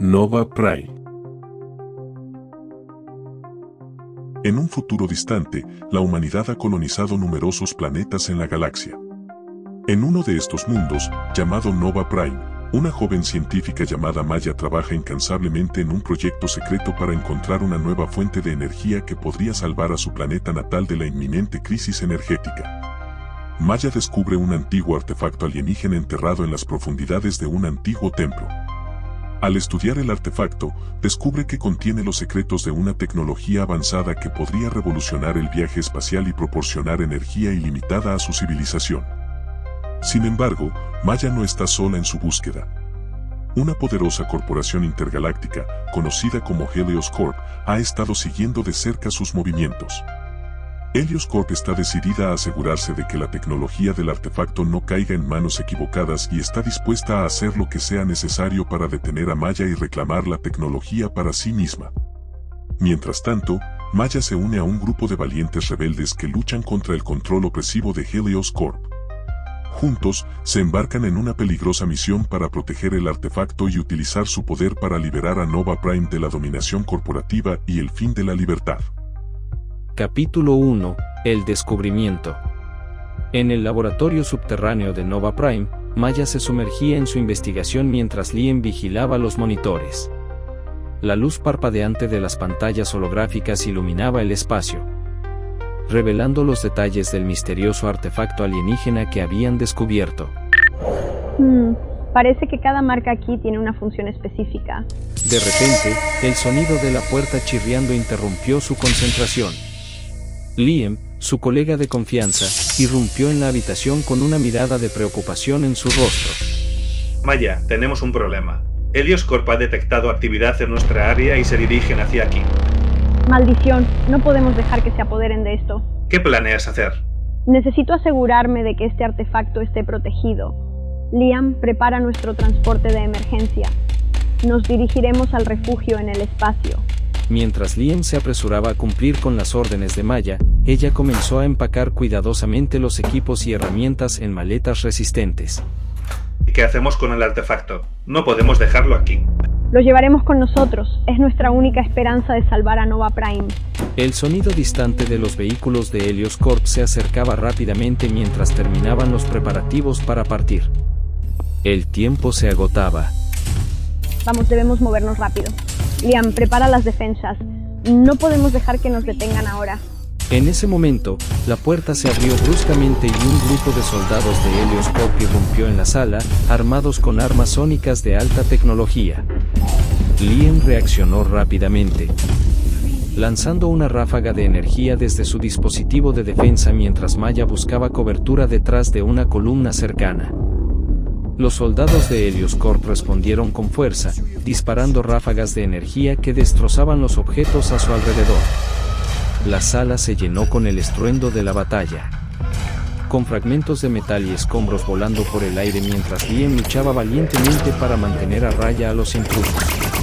Nova Prime. En un futuro distante, la humanidad ha colonizado numerosos planetas en la galaxia. En uno de estos mundos, llamado Nova Prime, una joven científica llamada Maya trabaja incansablemente en un proyecto secreto para encontrar una nueva fuente de energía que podría salvar a su planeta natal de la inminente crisis energética. Maya descubre un antiguo artefacto alienígena enterrado en las profundidades de un antiguo templo. Al estudiar el artefacto, descubre que contiene los secretos de una tecnología avanzada que podría revolucionar el viaje espacial y proporcionar energía ilimitada a su civilización. Sin embargo, Maya no está sola en su búsqueda. Una poderosa corporación intergaláctica, conocida como Helios Corp, ha estado siguiendo de cerca sus movimientos. Helios Corp está decidida a asegurarse de que la tecnología del artefacto no caiga en manos equivocadas y está dispuesta a hacer lo que sea necesario para detener a Maya y reclamar la tecnología para sí misma. Mientras tanto, Maya se une a un grupo de valientes rebeldes que luchan contra el control opresivo de Helios Corp. Juntos, se embarcan en una peligrosa misión para proteger el artefacto y utilizar su poder para liberar a Nova Prime de la dominación corporativa y el fin de la libertad. Capítulo 1. El descubrimiento. En el laboratorio subterráneo de Nova Prime, Maya se sumergía en su investigación mientras Liam vigilaba los monitores. La luz parpadeante de las pantallas holográficas iluminaba el espacio, revelando los detalles del misterioso artefacto alienígena que habían descubierto. Parece que cada marca aquí tiene una función específica. De repente, el sonido de la puerta chirriando interrumpió su concentración. Liam, su colega de confianza, irrumpió en la habitación con una mirada de preocupación en su rostro. Maya, tenemos un problema. Helios Corp ha detectado actividad en nuestra área y se dirigen hacia aquí. Maldición, no podemos dejar que se apoderen de esto. ¿Qué planeas hacer? Necesito asegurarme de que este artefacto esté protegido. Liam, prepara nuestro transporte de emergencia. Nos dirigiremos al refugio en el espacio. Mientras Liam se apresuraba a cumplir con las órdenes de Maya, ella comenzó a empacar cuidadosamente los equipos y herramientas en maletas resistentes. ¿Y qué hacemos con el artefacto? No podemos dejarlo aquí. Lo llevaremos con nosotros. Es nuestra única esperanza de salvar a Nova Prime. El sonido distante de los vehículos de Helios Corp se acercaba rápidamente mientras terminaban los preparativos para partir. El tiempo se agotaba. Vamos, debemos movernos rápido. Liam, prepara las defensas. No podemos dejar que nos detengan ahora. En ese momento, la puerta se abrió bruscamente y un grupo de soldados de Helios Corp irrumpió en la sala, armados con armas sónicas de alta tecnología. Liam reaccionó rápidamente, lanzando una ráfaga de energía desde su dispositivo de defensa mientras Maya buscaba cobertura detrás de una columna cercana. Los soldados de Helios Corp respondieron con fuerza, disparando ráfagas de energía que destrozaban los objetos a su alrededor. La sala se llenó con el estruendo de la batalla, con fragmentos de metal y escombros volando por el aire mientras Liam luchaba valientemente para mantener a raya a los intrusos.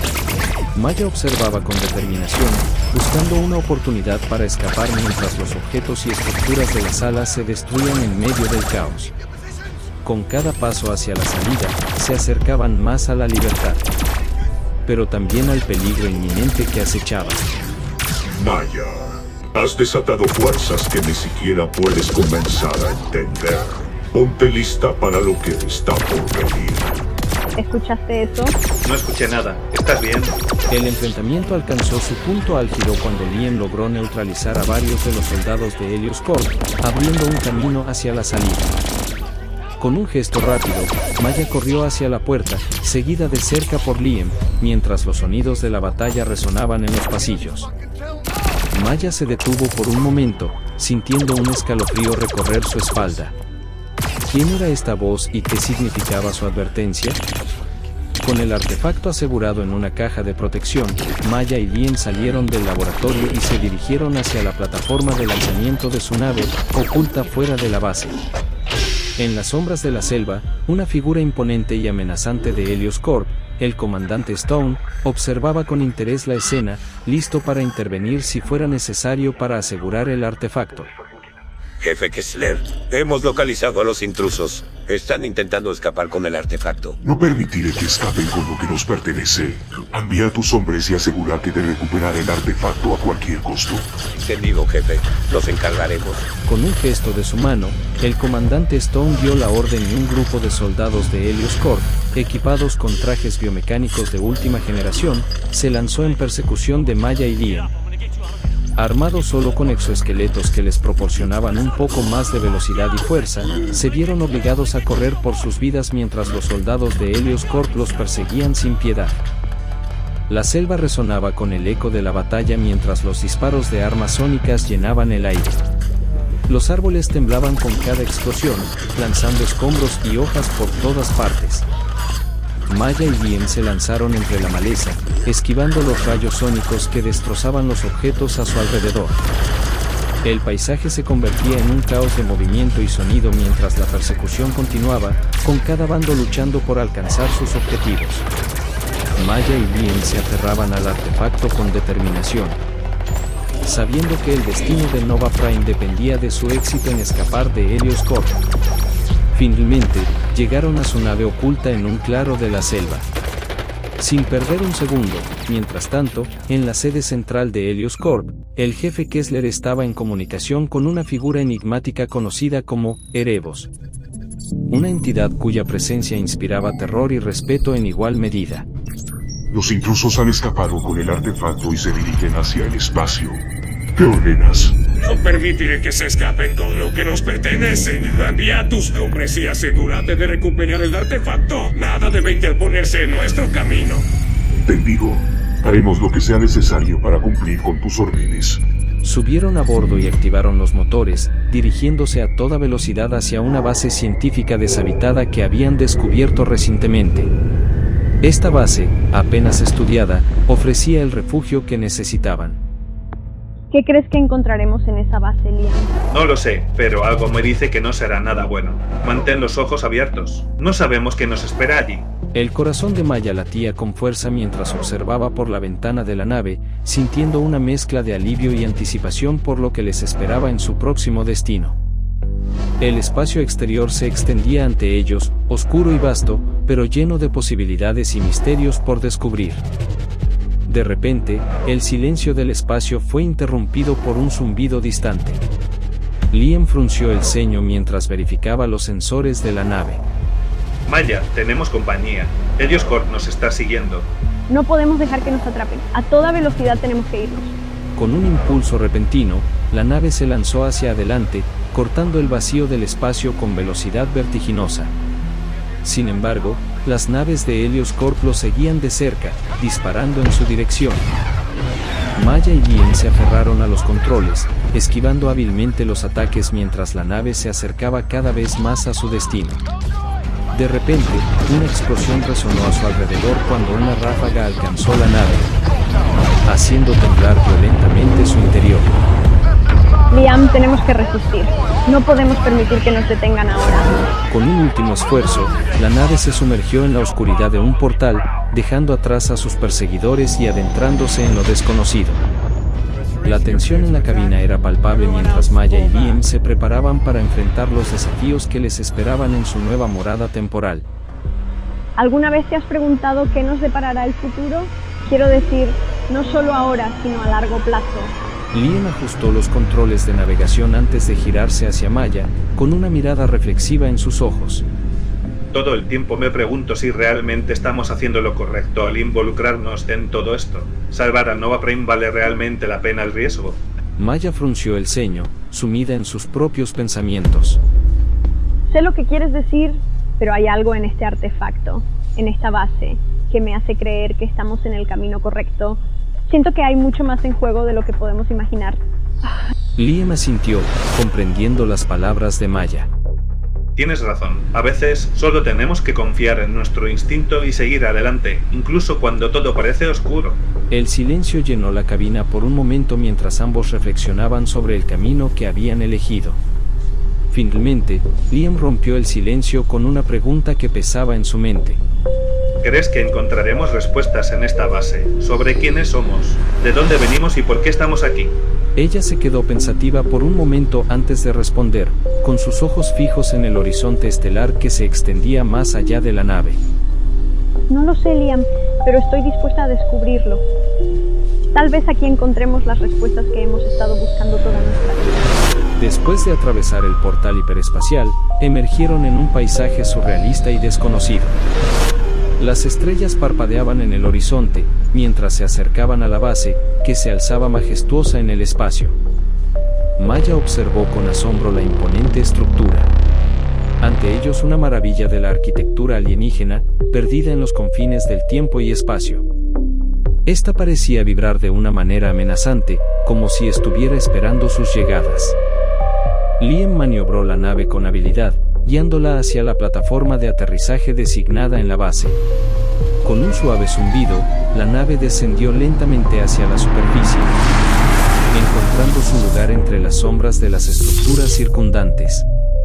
Maya observaba con determinación, buscando una oportunidad para escapar mientras los objetos y estructuras de la sala se destruían en medio del caos. Con cada paso hacia la salida, se acercaban más a la libertad, pero también al peligro inminente que acechaba. Maya, has desatado fuerzas que ni siquiera puedes comenzar a entender. Ponte lista para lo que está por venir. ¿Escuchaste eso? No escuché nada. ¿Estás bien? El enfrentamiento alcanzó su punto álgido cuando Liam logró neutralizar a varios de los soldados de Helios Corp, abriendo un camino hacia la salida. Con un gesto rápido, Maya corrió hacia la puerta, seguida de cerca por Liam, mientras los sonidos de la batalla resonaban en los pasillos. Maya se detuvo por un momento, sintiendo un escalofrío recorrer su espalda. ¿Quién era esta voz y qué significaba su advertencia? Con el artefacto asegurado en una caja de protección, Maya y Liam salieron del laboratorio y se dirigieron hacia la plataforma de lanzamiento de su nave, oculta fuera de la base. En las sombras de la selva, una figura imponente y amenazante de Helios Corp, el comandante Stone, observaba con interés la escena, listo para intervenir si fuera necesario para asegurar el artefacto. Jefe Kessler, hemos localizado a los intrusos. Están intentando escapar con el artefacto. No permitiré que escapen con lo que nos pertenece. Envía a tus hombres y asegúrate de recuperar el artefacto a cualquier costo. Entendido, jefe. Nos encargaremos. Con un gesto de su mano, el comandante Stone dio la orden y un grupo de soldados de Helios Corp, equipados con trajes biomecánicos de última generación, se lanzó en persecución de Maya y Liam. Armados solo con exoesqueletos que les proporcionaban un poco más de velocidad y fuerza, se vieron obligados a correr por sus vidas mientras los soldados de Helios Corp los perseguían sin piedad. La selva resonaba con el eco de la batalla mientras los disparos de armas sónicas llenaban el aire. Los árboles temblaban con cada explosión, lanzando escombros y hojas por todas partes. Maya y Liam se lanzaron entre la maleza, esquivando los rayos sónicos que destrozaban los objetos a su alrededor. El paisaje se convertía en un caos de movimiento y sonido mientras la persecución continuaba, con cada bando luchando por alcanzar sus objetivos. Maya y Liam se aferraban al artefacto con determinación, sabiendo que el destino de Nova Prime dependía de su éxito en escapar de Helios Corp. Finalmente, llegaron a su nave oculta en un claro de la selva. Sin perder un segundo, mientras tanto, en la sede central de Helios Corp, el jefe Kessler estaba en comunicación con una figura enigmática conocida como Erebos. Una entidad cuya presencia inspiraba terror y respeto en igual medida. Los intrusos han escapado con el artefacto y se dirigen hacia el espacio. ¿Qué ordenas? No permitiré que se escapen con lo que nos pertenece. Envía a tus hombres y asegúrate de recuperar el artefacto. Nada debe interponerse en nuestro camino. Entendido. Haremos lo que sea necesario para cumplir con tus órdenes. Subieron a bordo y activaron los motores, dirigiéndose a toda velocidad hacia una base científica deshabitada que habían descubierto recientemente. Esta base, apenas estudiada, ofrecía el refugio que necesitaban. ¿Qué crees que encontraremos en esa base, Liam? No lo sé, pero algo me dice que no será nada bueno. Mantén los ojos abiertos. No sabemos qué nos espera allí. El corazón de Maya latía con fuerza mientras observaba por la ventana de la nave, sintiendo una mezcla de alivio y anticipación por lo que les esperaba en su próximo destino. El espacio exterior se extendía ante ellos, oscuro y vasto, pero lleno de posibilidades y misterios por descubrir. De repente, el silencio del espacio fue interrumpido por un zumbido distante. Liam frunció el ceño mientras verificaba los sensores de la nave. Maya, tenemos compañía. Helios Corp nos está siguiendo. No podemos dejar que nos atrapen. A toda velocidad tenemos que irnos. Con un impulso repentino, la nave se lanzó hacia adelante, cortando el vacío del espacio con velocidad vertiginosa. Sin embargo, las naves de Helios Corp lo seguían de cerca, disparando en su dirección. Maya y Liam se aferraron a los controles, esquivando hábilmente los ataques mientras la nave se acercaba cada vez más a su destino. De repente, una explosión resonó a su alrededor cuando una ráfaga alcanzó la nave, haciendo temblar violentamente su interior. Liam, tenemos que resistir. No podemos permitir que nos detengan ahora. Con un último esfuerzo, la nave se sumergió en la oscuridad de un portal, dejando atrás a sus perseguidores y adentrándose en lo desconocido. La tensión en la cabina era palpable mientras Maya y Liam se preparaban para enfrentar los desafíos que les esperaban en su nueva morada temporal. ¿Alguna vez te has preguntado qué nos deparará el futuro? Quiero decir, no solo ahora, sino a largo plazo. Liam ajustó los controles de navegación antes de girarse hacia Maya, con una mirada reflexiva en sus ojos. Todo el tiempo me pregunto si realmente estamos haciendo lo correcto al involucrarnos en todo esto. ¿Salvar a Nova Prime vale realmente la pena el riesgo? Maya frunció el ceño, sumida en sus propios pensamientos. Sé lo que quieres decir, pero hay algo en este artefacto, en esta base, que me hace creer que estamos en el camino correcto. Siento que hay mucho más en juego de lo que podemos imaginar. Liam asintió, comprendiendo las palabras de Maya. Tienes razón. A veces solo tenemos que confiar en nuestro instinto y seguir adelante, incluso cuando todo parece oscuro. El silencio llenó la cabina por un momento mientras ambos reflexionaban sobre el camino que habían elegido. Finalmente, Liam rompió el silencio con una pregunta que pesaba en su mente. ¿Crees que encontraremos respuestas en esta base sobre quiénes somos, de dónde venimos y por qué estamos aquí? Ella se quedó pensativa por un momento antes de responder, con sus ojos fijos en el horizonte estelar que se extendía más allá de la nave. No lo sé, Liam, pero estoy dispuesta a descubrirlo. Tal vez aquí encontremos las respuestas que hemos estado buscando toda nuestra vida. Después de atravesar el portal hiperespacial, emergieron en un paisaje surrealista y desconocido. Las estrellas parpadeaban en el horizonte, mientras se acercaban a la base, que se alzaba majestuosa en el espacio. Maya observó con asombro la imponente estructura. Ante ellos una maravilla de la arquitectura alienígena, perdida en los confines del tiempo y espacio. Esta parecía vibrar de una manera amenazante, como si estuviera esperando sus llegadas. Liam maniobró la nave con habilidad, guiándola hacia la plataforma de aterrizaje designada en la base. Con un suave zumbido, la nave descendió lentamente hacia la superficie, encontrando su lugar entre las sombras de las estructuras circundantes.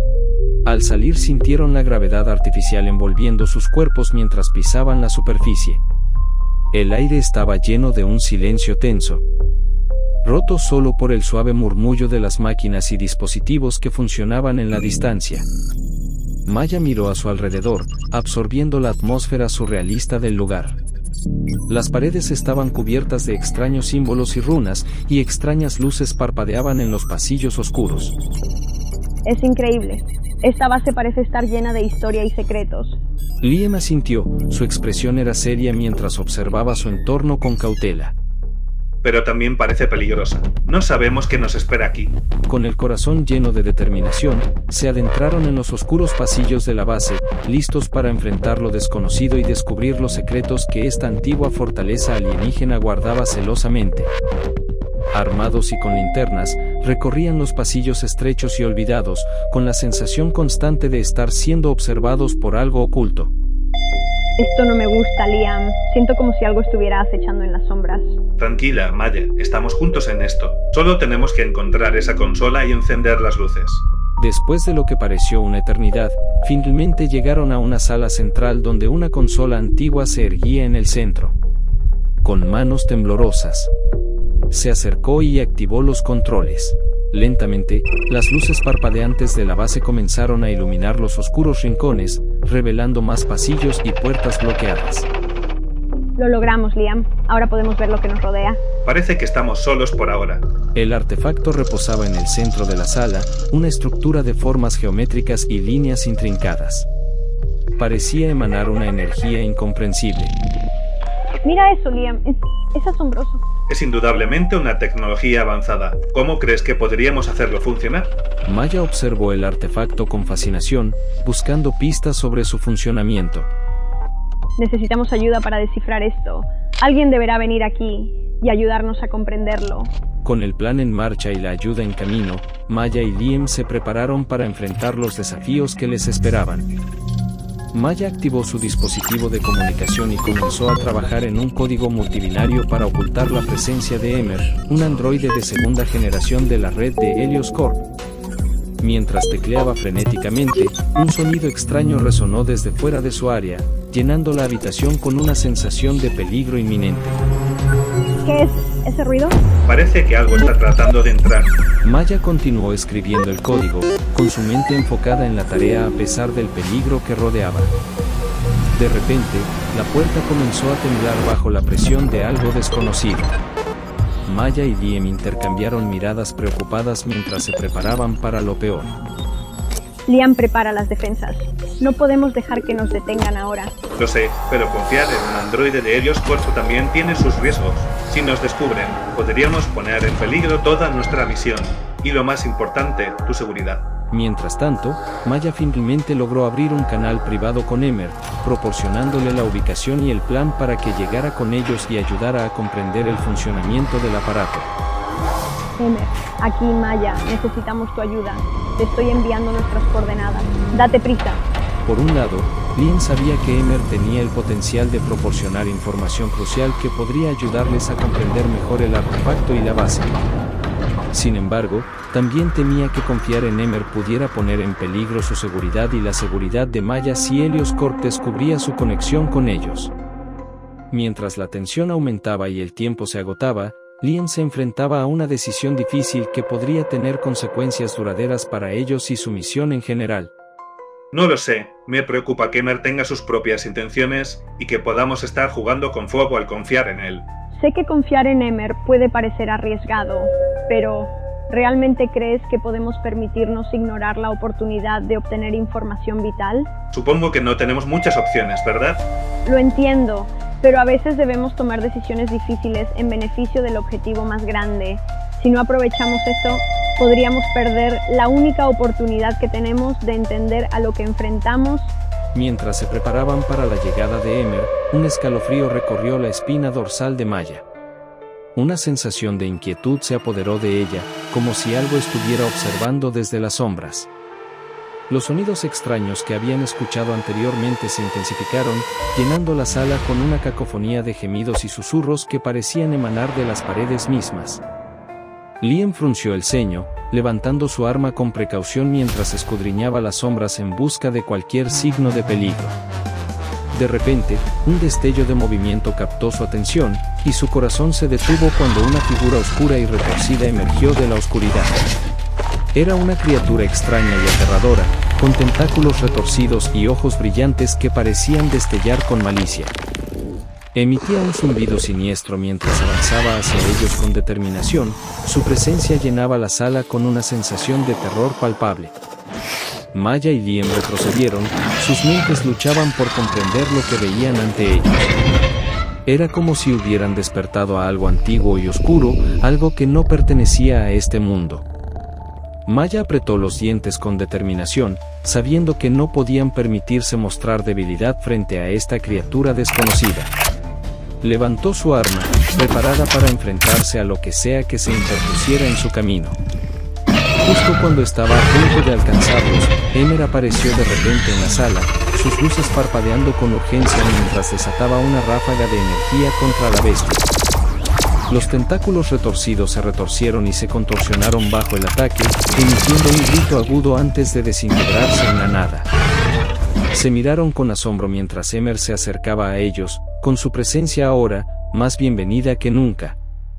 Al salir sintieron la gravedad artificial envolviendo sus cuerpos mientras pisaban la superficie. El aire estaba lleno de un silencio tenso, roto solo por el suave murmullo de las máquinas y dispositivos que funcionaban en la distancia. Maya miró a su alrededor, absorbiendo la atmósfera surrealista del lugar. Las paredes estaban cubiertas de extraños símbolos y runas, y extrañas luces parpadeaban en los pasillos oscuros. Es increíble. Esta base parece estar llena de historia y secretos. Liam asintió, su expresión era seria mientras observaba su entorno con cautela. Pero también parece peligrosa. No sabemos qué nos espera aquí. Con el corazón lleno de determinación, se adentraron en los oscuros pasillos de la base, listos para enfrentar lo desconocido y descubrir los secretos que esta antigua fortaleza alienígena guardaba celosamente. Armados y con linternas, recorrían los pasillos estrechos y olvidados, con la sensación constante de estar siendo observados por algo oculto. Esto no me gusta, Liam. Siento como si algo estuviera acechando en las sombras. Tranquila, Maya, estamos juntos en esto. Solo tenemos que encontrar esa consola y encender las luces. Después de lo que pareció una eternidad, finalmente llegaron a una sala central donde una consola antigua se erguía en el centro. Con manos temblorosas, se acercó y activó los controles. Lentamente, las luces parpadeantes de la base comenzaron a iluminar los oscuros rincones, revelando más pasillos y puertas bloqueadas. Lo logramos, Liam. Ahora podemos ver lo que nos rodea. Parece que estamos solos por ahora. El artefacto reposaba en el centro de la sala, una estructura de formas geométricas y líneas intrincadas. Parecía emanar una energía incomprensible. Mira eso, Liam. Es asombroso. Es indudablemente una tecnología avanzada. ¿Cómo crees que podríamos hacerlo funcionar? Maya observó el artefacto con fascinación, buscando pistas sobre su funcionamiento. Necesitamos ayuda para descifrar esto. Alguien deberá venir aquí y ayudarnos a comprenderlo. Con el plan en marcha y la ayuda en camino, Maya y Liam se prepararon para enfrentar los desafíos que les esperaban. Maya activó su dispositivo de comunicación y comenzó a trabajar en un código multibinario para ocultar la presencia de Emer, un androide de segunda generación de la red de Helios Corp. Mientras tecleaba frenéticamente, un sonido extraño resonó desde fuera de su área, llenando la habitación con una sensación de peligro inminente. ¿Qué es ese ruido? Parece que algo está tratando de entrar. Maya continuó escribiendo el código, con su mente enfocada en la tarea a pesar del peligro que rodeaba. De repente, la puerta comenzó a temblar bajo la presión de algo desconocido. Maya y Liam intercambiaron miradas preocupadas mientras se preparaban para lo peor. Liam prepara las defensas. No podemos dejar que nos detengan ahora. Lo sé, pero confiar en un androide de Helios Corp también tiene sus riesgos. Si nos descubren, podríamos poner en peligro toda nuestra misión. Y lo más importante, tu seguridad. Mientras tanto, Maya finalmente logró abrir un canal privado con Emer, proporcionándole la ubicación y el plan para que llegara con ellos y ayudara a comprender el funcionamiento del aparato. Emer, aquí Maya, necesitamos tu ayuda. Te estoy enviando nuestras coordenadas. Date prisa. Por un lado, Liam sabía que Emer tenía el potencial de proporcionar información crucial que podría ayudarles a comprender mejor el artefacto y la base. Sin embargo, también temía que confiar en Emer pudiera poner en peligro su seguridad y la seguridad de Maya si Helios Corp descubría su conexión con ellos. Mientras la tensión aumentaba y el tiempo se agotaba, Liam se enfrentaba a una decisión difícil que podría tener consecuencias duraderas para ellos y su misión en general. No lo sé, me preocupa que Emer tenga sus propias intenciones y que podamos estar jugando con fuego al confiar en él. Sé que confiar en Emer puede parecer arriesgado, pero ¿realmente crees que podemos permitirnos ignorar la oportunidad de obtener información vital? Supongo que no tenemos muchas opciones, ¿verdad? Lo entiendo, pero a veces debemos tomar decisiones difíciles en beneficio del objetivo más grande. Si no aprovechamos esto, podríamos perder la única oportunidad que tenemos de entender a lo que enfrentamos. Mientras se preparaban para la llegada de Emer, un escalofrío recorrió la espina dorsal de Maya. Una sensación de inquietud se apoderó de ella, como si algo estuviera observando desde las sombras. Los sonidos extraños que habían escuchado anteriormente se intensificaron, llenando la sala con una cacofonía de gemidos y susurros que parecían emanar de las paredes mismas. Liam frunció el ceño, levantando su arma con precaución mientras escudriñaba las sombras en busca de cualquier signo de peligro. De repente, un destello de movimiento captó su atención, y su corazón se detuvo cuando una figura oscura y retorcida emergió de la oscuridad. Era una criatura extraña y aterradora, con tentáculos retorcidos y ojos brillantes que parecían destellar con malicia. Emitía un zumbido siniestro mientras avanzaba hacia ellos con determinación. Su presencia llenaba la sala con una sensación de terror palpable. Maya y Liam retrocedieron, sus mentes luchaban por comprender lo que veían ante ellos. Era como si hubieran despertado a algo antiguo y oscuro, algo que no pertenecía a este mundo. Maya apretó los dientes con determinación, sabiendo que no podían permitirse mostrar debilidad frente a esta criatura desconocida. Levantó su arma, preparada para enfrentarse a lo que sea que se interpusiera en su camino. Justo cuando estaba a punto de alcanzarlos, Emer apareció de repente en la sala, sus luces parpadeando con urgencia mientras desataba una ráfaga de energía contra la bestia. Los tentáculos retorcidos se retorcieron y se contorsionaron bajo el ataque, emitiendo un grito agudo antes de desintegrarse en la nada. Se miraron con asombro mientras Emer se acercaba a ellos, con su presencia ahora, más bienvenida que nunca.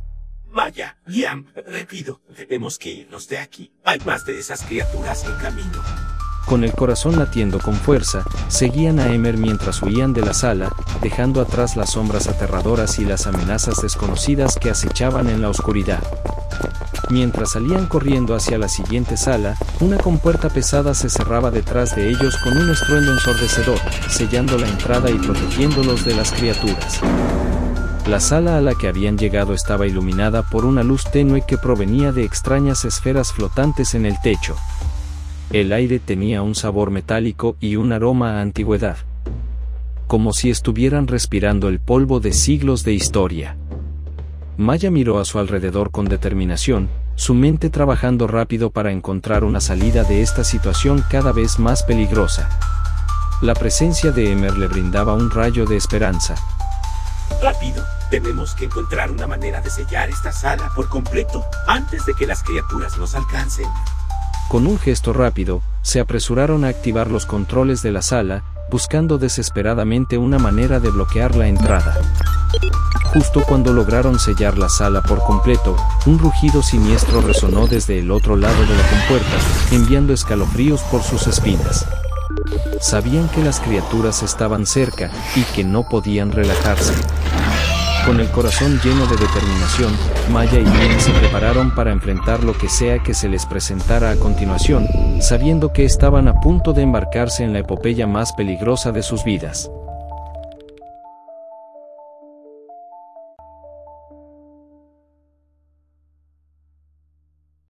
Maya, Liam, repito, tenemos que irnos de aquí. Hay más de esas criaturas en camino. Con el corazón latiendo con fuerza, seguían a Emer mientras huían de la sala, dejando atrás las sombras aterradoras y las amenazas desconocidas que acechaban en la oscuridad. Mientras salían corriendo hacia la siguiente sala, una compuerta pesada se cerraba detrás de ellos con un estruendo ensordecedor, sellando la entrada y protegiéndolos de las criaturas. La sala a la que habían llegado estaba iluminada por una luz tenue que provenía de extrañas esferas flotantes en el techo. El aire tenía un sabor metálico y un aroma a antigüedad. Como si estuvieran respirando el polvo de siglos de historia. Maya miró a su alrededor con determinación, su mente trabajando rápido para encontrar una salida de esta situación cada vez más peligrosa. La presencia de Emer le brindaba un rayo de esperanza. Rápido, tenemos que encontrar una manera de sellar esta sala por completo, antes de que las criaturas nos alcancen. Con un gesto rápido, se apresuraron a activar los controles de la sala, buscando desesperadamente una manera de bloquear la entrada. Justo cuando lograron sellar la sala por completo, un rugido siniestro resonó desde el otro lado de la compuerta, enviando escalofríos por sus espinas. Sabían que las criaturas estaban cerca, y que no podían relajarse. Con el corazón lleno de determinación, Maya y Liam se prepararon para enfrentar lo que sea que se les presentara a continuación, sabiendo que estaban a punto de embarcarse en la epopeya más peligrosa de sus vidas.